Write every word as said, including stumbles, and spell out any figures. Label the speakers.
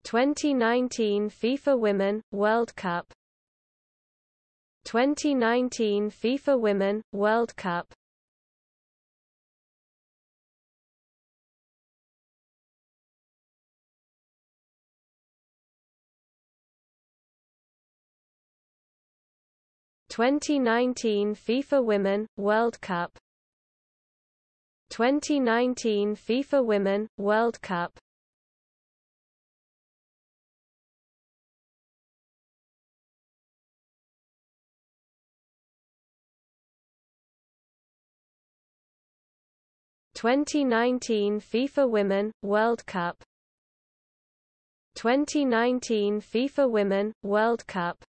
Speaker 1: twenty nineteen FIFA Women World Cup. twenty nineteen FIFA Women World Cup. twenty nineteen FIFA Women World Cup. twenty nineteen FIFA Women World Cup. twenty nineteen FIFA Women World Cup. twenty nineteen FIFA Women World Cup.